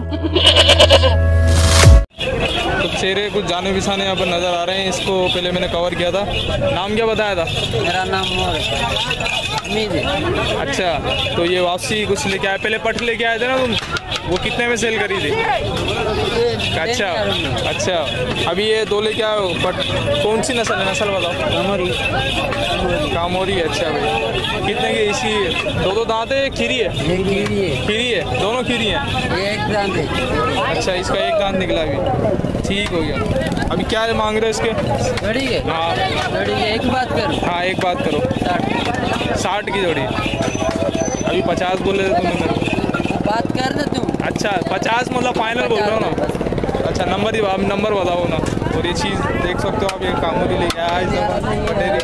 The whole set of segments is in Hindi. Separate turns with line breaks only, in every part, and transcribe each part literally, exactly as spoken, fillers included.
तो चेहरे कुछ जाने बिछाने यहाँ पर नज़र आ रहे हैं। इसको पहले मैंने कवर किया था। नाम क्या बताया था?
मेरा नाम मोर है।
अच्छा, तो ये वापसी कुछ लेके आए, पहले पट लेके आए थे ना तुम, वो कितने में सेल करी थी? अच्छा अच्छा, अभी ये दो लेके आए पट, कौन सी नस्ल है? नस्ल बताओ।
कामोरी।
कामोरी। अच्छा भाई, कितने की इसकी? दो दो दांत है, खीरी है?
खीरी है।
खीरी है, दोनों खीरी हैं।
ये एक दांत है।
अच्छा, इसका एक दांत निकला अभी, ठीक हो गया। अभी क्या मांग रहे हो इसके?
जोड़ी है।
हाँ
जोड़ी है, एक बात करो।
हाँ एक बात करो।
साठ
साठ की जोड़ी। अभी पचास बोल रहे थे तुमने मेरे को।
बात कर दे तुम।
अच्छा, पचास मतलब फाइनल बोल रहे हो ना? अच्छा, नंबर ही आप नंबर बताओ ना। और ये चीज़ देख सकते हो आप, ये कामोरी लेके आया है,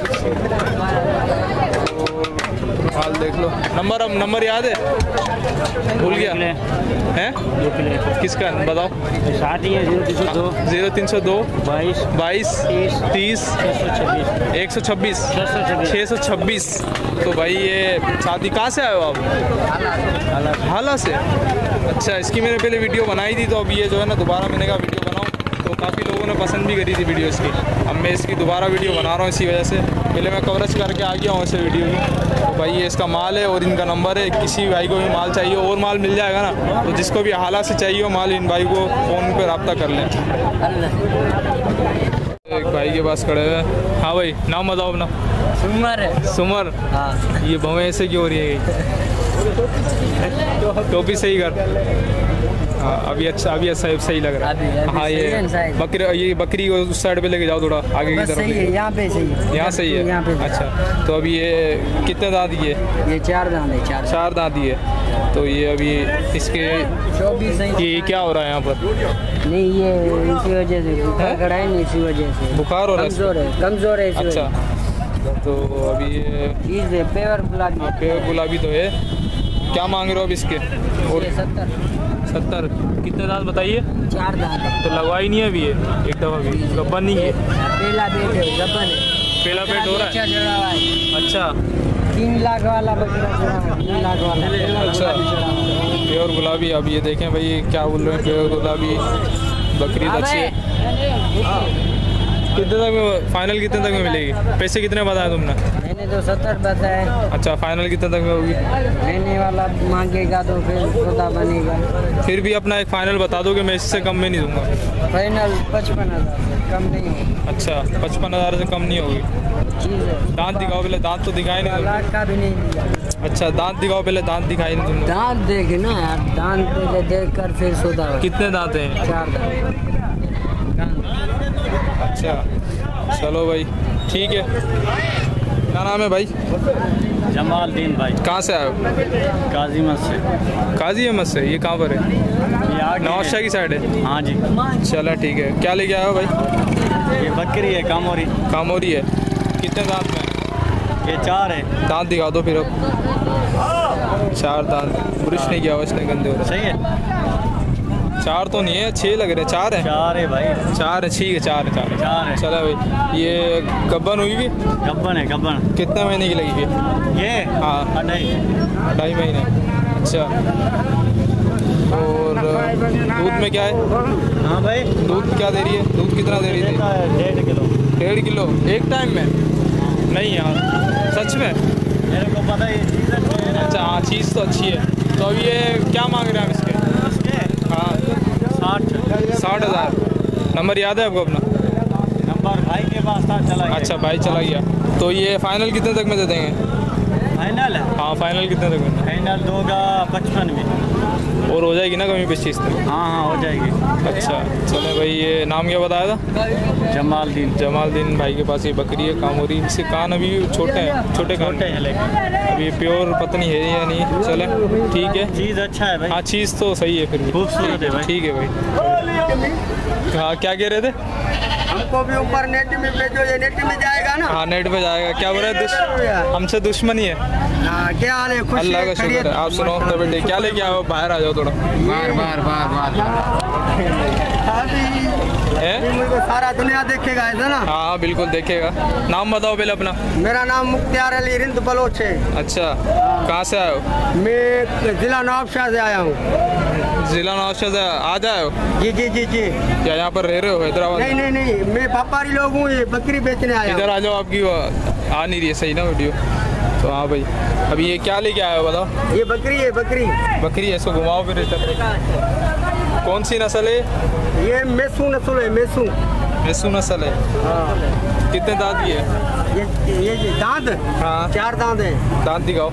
हाल देख लो। नंबर अब नंबर याद है? भूल गया है? किसका बताओ?
साठ ही है। जीरो तीन सौ दो
जीरो तीन सौ दो
बाईस
बाईस
तीस
तीस
छः सौ छब्बीस
एक सौ छब्बीस
छः सौ छब्बीस
छः सौ छब्बीस। तो भाई ये शादी कहाँ से आए हो आप? हाला से। अच्छा, इसकी मैंने पहले वीडियो बनाई थी, तो अभी ये जो है ना दोबारा मैंने कहा वीडियो बनाऊँ, तो काफ़ी लोगों ने पसंद भी करी थी वीडियो इसकी। अब मैं इसकी दोबारा वीडियो बना रहा हूँ इसी वजह से। पहले मैं कवरेज करके आ गया हूँ ऐसे वीडियो की। तो भाई ये इसका माल है और इनका नंबर है। किसी भाई को भी माल चाहिए और माल मिल जाएगा ना, तो जिसको भी हाला से चाहिए हो माल, इन भाई को फ़ोन पर रब्ता कर लें। एक भाई के पास खड़े हुए। हाँ भाई, नाम बताओ अपना।
सुमर है।
सुमर।
हाँ।
ये भवें ऐसे क्यों हो रही है? टोपी सही कर। हाँ अभी अच्छा, अभी अच्छा सही लग रहा है। हाँ ये बकरी, ये बकरी को उस साइड पे लेके जाओ थोड़ा आगे की तरफ।
सही है, यहाँ पे सही है।
यहाँ सही है।
यहाँ पे।
अच्छा, तो अभी ये कितने दांत ये?
ये चार दांत है। चार
चार दांत ही है। तो ये अभी इसके
चौबीस
ये क्या हो रहा है यहाँ पर?
नहीं, ये इसी वजह से बुखार खड़ा है, नहीं इसी वजह से
बुखार हो रहा है।
कमजोर है, कमजोर है।
अच्छा, तो अभी ये
पेवर गुलाबी।
पेवर गुलाबी तो है। क्या मांग रहे हो अब इसके? और
सत्तर।
सत्तर। कितने दांत बताइए?
चार दांत।
तो लगवाई नहीं है अभी ये एक दफ़ा भी? गब्बन नहीं है?
पहला पेट है, गब्बन है।
पहला पेट हो रहा है? अच्छा,
तीन लाख वाला बकरा चढ़ा है। तीन लाख वाला।
अच्छा, प्योर गुलाबी। अब ये देखें भाई क्या बोल रहे हैं, प्योर गुलाबी बकरी अच्छी है। कितने तक में फाइनल, कितने तक में मिलेगी? पैसे कितने बताए तुमने?
मैंने तो सत्तर बताए।
अच्छा, फाइनल कितने तक में होगी?
लेने वाला मांगेगा तो फिर सौदा बनेगा।
फिर भी अपना एक फाइनल बता दो कि मैं इससे कम में नहीं दूंगा।
फाइनल पचपन हज़ार से कम नहीं होगी।
अच्छा, पचपन हज़ार से कम नहीं होगी।
चीज़ है।
दांत दिखाओ पहले। दांत तो दिखाई नहीं।
लाख का भी नहीं दिया।
अच्छा, दांत दिखाओ पहले। दांत दिखाई नहीं तुमने।
दांत देखे ना यार, दांत पहले देख कर फिर सौदा होगा।
कितने दांत हैं?
चार दांत।
अच्छा, चलो भाई ठीक है। क्या नाम है भाई?
जमालदीन भाई।
कहाँ से आए हो?
काजीमत से।
काजी अहमद से। ये कहाँ पर है? नवाबशाह की साइड है?
हाँ जी।
चलो ठीक है। क्या लेके आए हो भाई?
ये बकरी है, कामोरी।
कामोरी है। कितने दांत में?
ये चार है।
दांत दिखा दो फिर अब। चार दांत। ब्रश नहीं किया हुआ इसने, गंदे हो रहे।
सही है।
चार तो नहीं है, छः लग रहे। चार है?
चार है भाई।
चार है, ठीक है। चार है। चार है।
चार है।
चलो भाई, ये गब्बन हुई भी?
गब्बन है, गब्बन।
कितने महीने की लगी फिर?
ये
हाँ
अढ़ाई
ढाई महीने। अच्छा, और दूध में क्या है?
हाँ भाई,
दूध क्या दे रही है? दूध कितना दे रही थी?
डेढ़ किलो।
डेढ़ किलो एक टाइम में? नहीं यार, सच में?
मेरे को पता है।
अच्छा हाँ, चीज़ तो अच्छी है। तो अभी ये क्या मांग रहे हैं हम इसके? हाँ,
साठ
साठ हज़ार। नंबर याद है आपको अपना?
नंबर भाई के पास था, चला गया।
अच्छा, भाई चला गया। तो ये फाइनल कितने तक में दे देंगे?
फाइनल है।
हाँ, फाइनल कितने तक में?
फाइनल दोगा पचपन में।
और हो जाएगी ना कमी पच्चीस तक?
हाँ हाँ हो जाएगी।
अच्छा, चले भाई। ये नाम क्या बताया था?
जमालदीन।
जमालदीन भाई के पास ये बकरी है, कामोरी। इसके कान अभी छोटे हैं, छोटे कान
छोटे हैं लेकिन
अभी प्योर पत्नी है या नहीं। चले ठीक है।
चीज़ अच्छा है भाई।
हाँ, चीज़ तो सही है फिर भी।
खूबसूरत है भाई।
ठीक है भाई। हाँ, क्या कह रहे थे?
हमको भी ऊपर नेट में भेजो, ये नेट में जाएगा ना।
हाँ, नेट पे जाएगा। क्या बोल रहे? दुश हमसे दुश्मनी है।
हाँ, क्या हाल है? खुश
अल्लाह का शुक्र है। आप सुनो तो बेटे क्या लेके आए हो? बाहर आ जाओ थोड़ा।
बार बार बार बार
है?
मुझको सारा दुनिया देखेगा ऐसा ना।
हाँ बिल्कुल देखेगा। नाम बताओ पहले अपना।
मेरा नाम मुख्तियार अली रिंद बलोच है।
अच्छा, कहाँ से आए हो?
मैं जिला नवाबशाह से आया हूँ।
जिला नवाबशाह से आज आए हो?
जी जी जी जी।
क्या यहाँ पर रह रहे हो हैदराबाद?
नहीं नहीं नहीं, मैं व्यापारी लोग हूँ, ये बकरी बेचने आया
इधर
हूँ।
आ जाओ, आपकी वो आ नहीं रही है सही ना वीडियो। तो हाँ भाई, अभी ये क्या लेके आए हो बताओ?
ये बकरी है, बकरी
बकरी है, इसको घुमाओ फिर इधर। कौन सी नस्ल है?
ये मेसू नस्ल है, मेसू।
मेसू नस्ल है।
हाँ।
कितने दांत की है?
ये ये ये दांत
हाँ
चार दांत है।
दांत दिखाओ।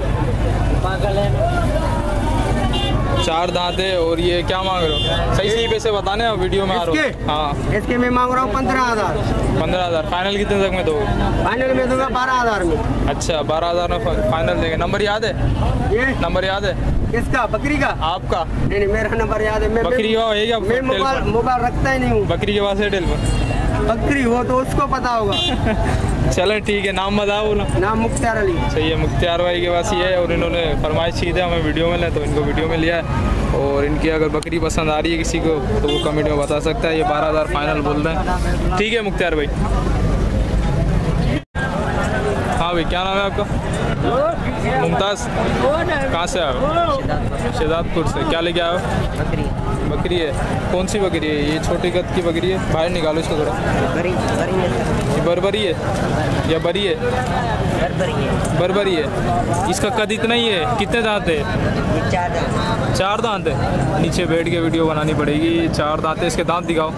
चार दांत है। और ये क्या मांग रहे हो? सही सही पैसे बताने आप, वीडियो में आ रहे
इसके?
हो। हाँ
इसके मैं मांग रहा हूँ पंद्रह हजार।
पंद्रह हज़ार फाइनल कितने तक में दोगे?
फाइनल में दूंगा बारह हजार में।
अच्छा, बारह हज़ार में फाइनल देंगे। नंबर याद है?
ये
नंबर याद है
किसका? बकरी का?
आपका?
नहीं नहीं, मेरा नंबर याद है। मैं
बकरी का है क्या?
मैं मोबाइल
टेलीफोन?
मोबाइल रखता ही नहीं हूँ।
बकरी के पास है टेलीफोन?
बकरी हो तो उसको पता होगा।
चलो ठीक है, नाम बताओ बोलो।
नाम मुख्तियार अली।
सही है, मुख्तियार भाई के पास ये है। और इन्होंने फरमाइश की थी हमें वीडियो में लें, तो इनको वीडियो में लिया है। और इनकी अगर बकरी पसंद आ रही है किसी को तो वो कमेंट में बता सकता है। ये बारह हज़ार फाइनल बोल रहे हैं। ठीक है मुख्तियार भाई। हाँ भाई, क्या नाम है आपका? मुमताज़। कहाँ से आए हो? शहजादपुर से। क्या लेके आए हो?
बकरी
बकरी है। कौन सी बकरी है? ये छोटी कद की बकरी है। बाहर निकालो इसको थोड़ा।
बरी बरी
ये बरबरी है या बरी है?
बरी है,
बरबरी है। इसका कद इतना ही है। कितने दांत है?
ये चार दांत।
चार दांत है। नीचे बैठ के वीडियो बनानी पड़ेगी। चार दांत है। इसके दांत दिखाओ।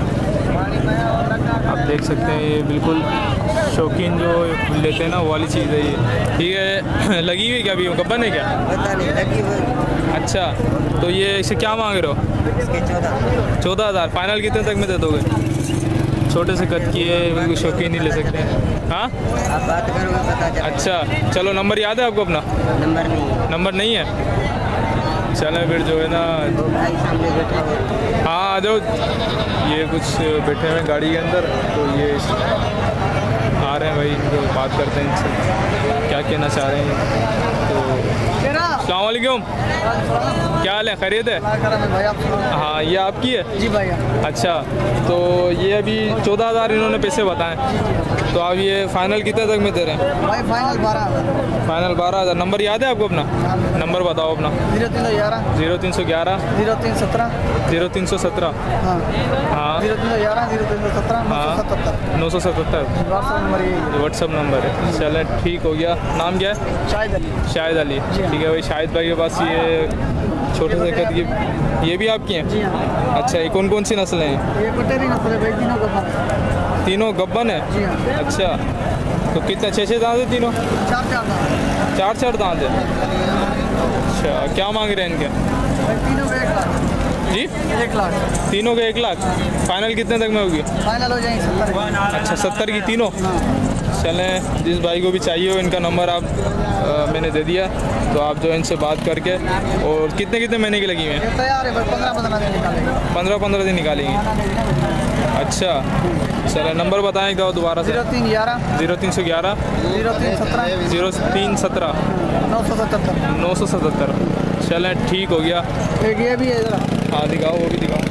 आप देख सकते हैं ये बिल्कुल शौकीन जो लेते हैं ना वो वाली चीज़ है ये। ठीक है। लगी हुई क्या अभी? गब्बन है क्या?
पता नहीं लगी हुई।
अच्छा, तो ये इसे क्या मांग रहे हो?
इसके चौदह।
चौदह हज़ार फाइनल कितने तक में दे दोगे? छोटे से कद की है, बिल्कुल शौकीन नहीं ले सकते हैं। हाँ
आप बात करोगे पता चलेगा।
अच्छा, चलो नंबर याद है आपको अपना?
नंबर नहीं है।
नंबर नहीं है? चलें फिर जो है ना।
वो भाई सामने बैठा हुआ।
हाँ आ जाओ। ये कुछ बैठे हुए हैं गाड़ी के अंदर, तो ये आ रहे हैं भाई, तो बात करते हैं इनसे क्या कहना चाह रहे हैं। तो अस्सलाम वालेकुम, क्या हाल है? खैरियत है? हाँ, ये आपकी है?
जी भैया।
अच्छा, तो ये अभी चौदह हज़ार इन्होंने पैसे बताएं, तो आप ये फाइनल कितने तक में दे रहे हैं?
भाई फाइनल बारह।
फाइनल बारह हज़ार। नंबर याद है आपको अपना? नंबर बताओ अपना।
जीरो तीन सौ ग्यारह।
जीरो तीन सौ ग्यारह
जीरो तीन सत्रह।
जीरो तीन सौ सत्रह।
हाँ।
हाँ
जीरो तीन सौ ग्यारह जीरो तीन सौ सत्रह नौ सौ सतहत्तर।
नौ सौ सतहत्तर
व्हाट्सएप नंबर यही
व्हाट्सअप नंबर है। चले ठीक हो गया। नाम क्या है?
है। शाहिद अली।
शाहिद अली। ठीक है भाई, शाहिद भाई के पास ये छोटे से कद की, ये भी आपकी हैं?
जी हाँ।
अच्छा, ये कौन कौन सी नस्लें हैं?
ये पटेरी नस्ल है भाई, तीनों का फर्क।
तीनों गब्बन है?
जी हाँ।
अच्छा, तो कितना? छः छः दांत है तीनों?
चार चार दांत।
चार चार दांत है। अच्छा, क्या मांग रहे हैं इनके?
भाई तीनों का एक लाख।
जी
एक लाख।
तीनों के एक लाख। फाइनल कितने तक में होगी?
फाइनल हो जाएंगे सत्तर।
अच्छा, सत्तर की तीनों। चलें, जिस भाई को भी चाहिए हो इनका नंबर आप आ, मैंने दे दिया, तो आप जो इनसे बात करके। और कितने कितने महीने की लगी हुई हैं?
ये तैयार है भाई, पंद्रह पंद्रह दिन निकालेंगे।
पंद्रह पंद्रह दिन निकालेंगे। अच्छा, चलो नंबर बताएं एक दो दोबारा से।
जीरो तीन ग्यारह
जीरो तीन सौ ग्यारह
जीरो तीन सत्रह
जीरो तीन सत्रह
नौ सौ सतहत्तर।
नौ सौ सतहत्तर। चलें ठीक हो गया।
एक ये भी है जरा।
हाँ दिखाओ, वो भी दिखाओ।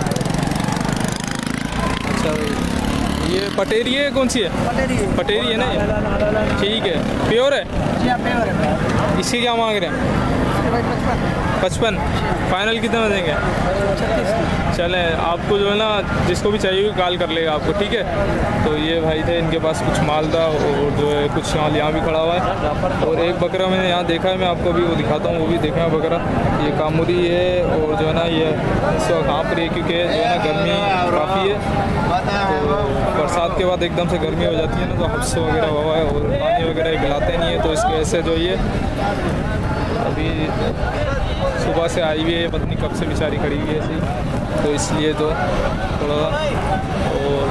अच्छा भाई, ये पटेरी है? कौन सी है?
पटेरी है।
पटेरी है ना ये? ठीक है, प्योर है?
जी हाँ, पेवर है।
इसकी क्या मांग रहे हैं?
इसके भाई पचपन।
पचपन। फाइनल कितने में देंगे?
छत्तीस।
चलें, आपको जो है ना जिसको भी चाहिए कॉल कर लेगा आपको। ठीक है, तो ये भाई थे, इनके पास कुछ माल था और जो है कुछ माल यहाँ भी खड़ा हुआ है। और एक बकरा मैंने यहाँ देखा है, मैं आपको भी वो दिखाता हूँ, वो भी देखा है बकरा। ये कामुरी है और जो है ना ये इस वक्त कहाँ पर है, क्योंकि जो है ना गर्मी काफ़ी है, तो बरसात के बाद एकदम से गर्मी हो जाती है ना, तो हफ्स वगैरह हुआ है और पानी वगैरह पिलाते नहीं है, तो इसकी वजह से जो ये अभी सुबह से आई हुई है, पत्नी कब से बेचारी खड़ी हुई है ऐसी, तो इसलिए तो थोड़ा। और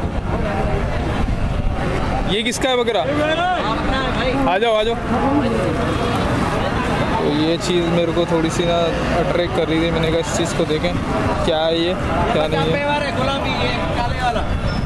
ये किसका है बकरा? आ जाओ आ जाओ। तो ये चीज़ मेरे को थोड़ी सी ना अट्रैक्ट कर रही थी, मैंने कहा इस चीज़ को देखें क्या है ये क्या नहीं है।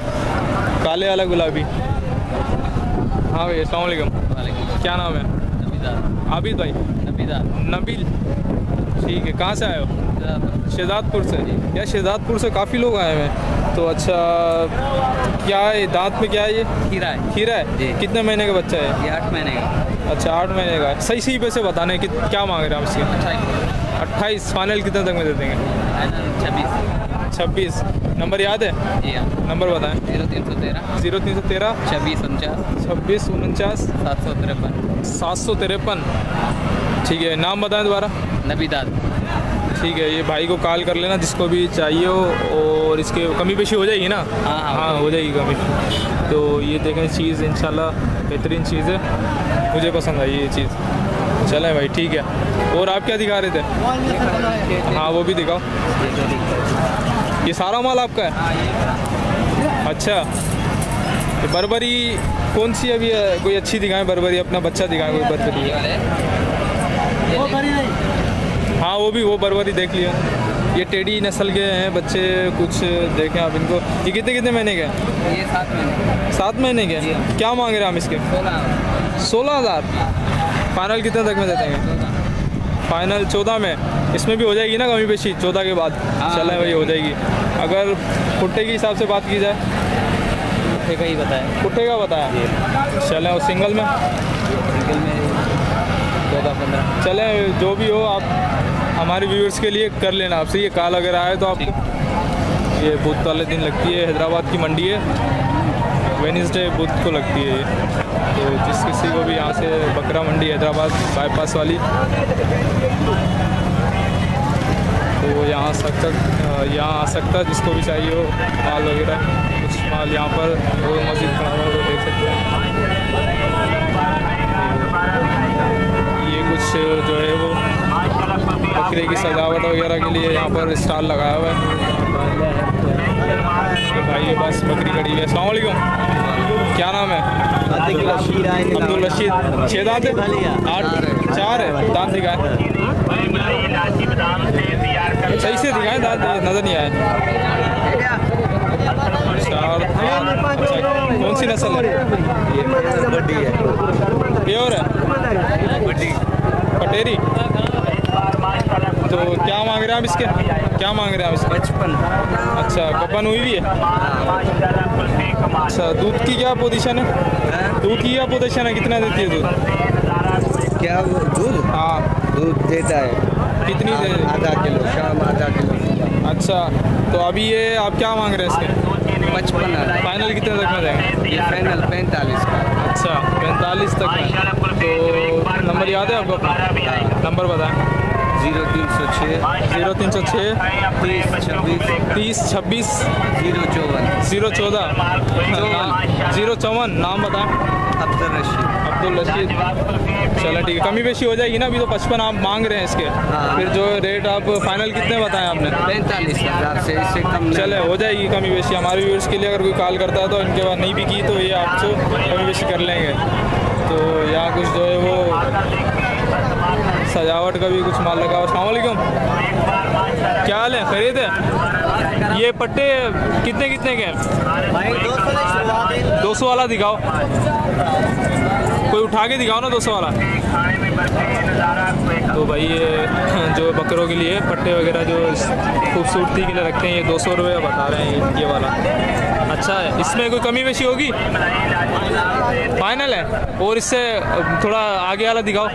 काले वाला गुलाबी। हाँ भैया, अस्सलाम वालेकुम। क्या नाम है? आबिद भाई, नबील, ठीक है। कहाँ से आए हो? शहजादपुर से। यार शहजादपुर से काफ़ी लोग आए हुए हैं। तो अच्छा क्या है दांत में, क्या है ये?
खीरा है
खीरा है
जी।
कितने महीने का बच्चा है?
ये आठ महीने का।
अच्छा आठ महीने का है। सही सही पैसे बताने कि क्या मांग रहे हैं आप इसके? अट्ठाईस। फाइनल कितने तक में दे देंगे?
छब्बीस।
छब्बीस। नंबर याद है?
जी हाँ।
नंबर बताएं।
जीरो तीन सौ तेरह
जीरो तीन सौ तेरह
छब्बीस उनचास
छब्बीस उनचास
सात सौ तिरपन।
सात सौ तिरपन। ठीक है, नाम बताएं दोबारा।
नबीदाद।
ठीक है, ये भाई को कॉल कर लेना जिसको भी चाहिए हो, और इसके कमी पेशी हो जाएगी ना?
हाँ, हाँ,
हाँ हो जाएगी कमी। तो ये देखें चीज़ इंशाल्लाह बेहतरीन चीज़ है, मुझे पसंद आई ये चीज़। चलें भाई ठीक है। और आप क्या दिखा रहे थे? हाँ वो भी दिखाओ। ये सारा माल आपका है? अच्छा, तो बर्बरी कौन सी अभी है? कोई अच्छी दिखाएं बर्बरी, अपना बच्चा दिखाएं कोई बर्बरी। हाँ वो भी, वो बर्बरी देख लिया। ये टेडी नस्ल के हैं बच्चे कुछ, देखें आप इनको। ये कितने कितने महीने के हैं?
ये सात महीने।
सात महीने के हैं। क्या मांग रहे हैं हम इसके?
सोलह।
सोलह हज़ार। फाइनल कितने तक में दे देंगे? फाइनल चौदह में। इसमें भी हो जाएगी ना कमी पेशी चौदह के बाद? चलें भाई हो जाएगी। अगर कुट्टे के हिसाब से बात की जाए?
कुट्टे का ही बताया।
कुट्टे का बताया। चलें और सिंगल में?
सिंगल में चौदह पंद्रह।
चलें जो भी हो, आप हमारे व्यूअर्स के लिए कर लेना आपसे। ये कॉल अगर आए तो आपको, ये बुध वाले दिन लगती है, हैदराबाद की मंडी है, वेडनेसडे बुध को लगती है ये। तो जिस किसी को भी यहाँ से बकरा मंडी हैदराबाद बाईपास वाली, तो वो यहाँ आ सकता यहाँ आ सकता जिसको भी चाहिए हो माल वगैरह। कुछ माल यहाँ पर वो मस्जिद खड़ा हुआ तो देख सकते हैं। ये कुछ जो है वो बकरे की सजावट वगैरह के लिए यहाँ पर स्टॉल लगाया हुआ है। तो भाई ये बस बकरी खड़ी है। अस्सलाम वालेकुम, क्या नाम है? अब्दुल रशीद। छः दांत है? आठ चार है दांत दिखाए, सही से दिखाएं, दांत नज़र नहीं आए। चार। अच्छा कौन सी नस्ल है? प्योर है? पटेरी। तो क्या मांग रहे हैं आप इसके? क्या मांग रहे हैं आप इसके?
पचपन।
अच्छा गब्बन हुई भी है? अच्छा दूध की क्या पोजीशन है? दूध की क्या पोजीशन है? कितना देती है दूध?
क्या वो दूध?
हाँ
दूध देता है
कितनी दे?
आधा किलो शाम, आधा किलो।
अच्छा तो अभी ये आप क्या मांग रहे हैं इसके?
पचपन है।
फाइनल कितने तक में देंगे?
ये फाइनल पैंतालीस का।
अच्छा पैंतालीस तक में। तो नंबर याद है आपको अपना? नंबर बताएं।
जीरो तीन सौ छः
जीरो तीन सौ छः
तीस छब्बीस
तीस छब्बीस
जीरो चौवन
जीरो चौदह जीरो चौवन। नाम बताएं।
अब्दुल रशीद।
अब्दुल रशीद। चलो ठीक है, कमी पेशी हो जाएगी ना? अभी तो पचपन आप मांग रहे हैं इसके,
हाँ।
फिर जो रेट आप फाइनल कितने बताएं आपने?
पैंतालीस हज़ार से इससे कम नहीं।
चले हो जाएगी कमी पेशी। हमारे व्यूअर्स के लिए अगर कोई कॉल करता है तो इनके बाद नहीं भी की तो ये आपसे कमी पेशी कर लेंगे। तो यहाँ कुछ जो है वो सजावट का भी कुछ माल लगा हुआ। अस्सलाम वालेकुम, क्या हाल है? खरीद है? ये पट्टे कितने कितने के हैं? दो सौ वाला दिखाओ, कोई उठा के दिखाओ ना दो सौ वाला। तो भाई ये जो बकरों के लिए पट्टे वगैरह जो खूबसूरती के लिए रखते हैं, ये दो सौ रुपये बता रहे हैं ये वाला। अच्छा है, इसमें कोई कमी बेशी होगी? फाइनल है? और इससे थोड़ा आगे वाला दिखाओ,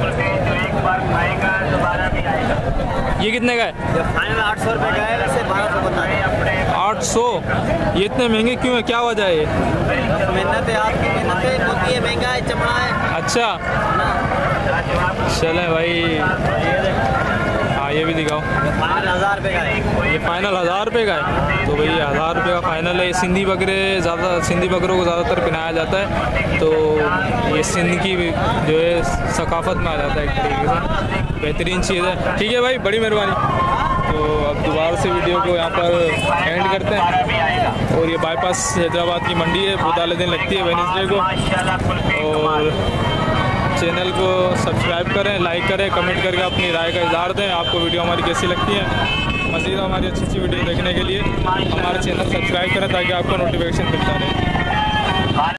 ये कितने का है?
फाइनल आठ सौ रुपये का है, वैसे बारह सौ बता रहे हैं।
आठ सौ? ये इतने महंगे क्यों है, क्या वजह है?
मेहनत है, आपकी मेहनत है, होती है, महंगा है, चमड़ा है।
अच्छा चलें भाई, हाँ ये भी दिखाओ।
फाइनल हज़ार रुपये का है।
ये फाइनल हज़ार रुपये का है? तो भाई हज़ार रुपये का फाइनल है। सिंधी बकरे ज़्यादा, सिंधी बकरों को ज़्यादातर पहनाया जाता है, तो ये सिंध की जो है सकाफत में आ जाता है एक तरीके से। बेहतरीन चीज़ है। ठीक है भाई, बड़ी मेहरबानी। तो अब दोबारा से वीडियो को यहाँ पर एंड करते हैं। और ये बाईपास हैदराबाद की मंडी है, बुध वाले दिन लगती है वेडनेसडे को। और चैनल को सब्सक्राइब करें, लाइक करें, कमेंट करके अपनी राय का इज़हार दें। आपको वीडियो हमारी कैसी लगती है। मज़ीद हमारी अच्छी अच्छी वीडियो देखने के लिए हमारे चैनल सब्सक्राइब करें ताकि आपको नोटिफिकेशन मिलता रहे।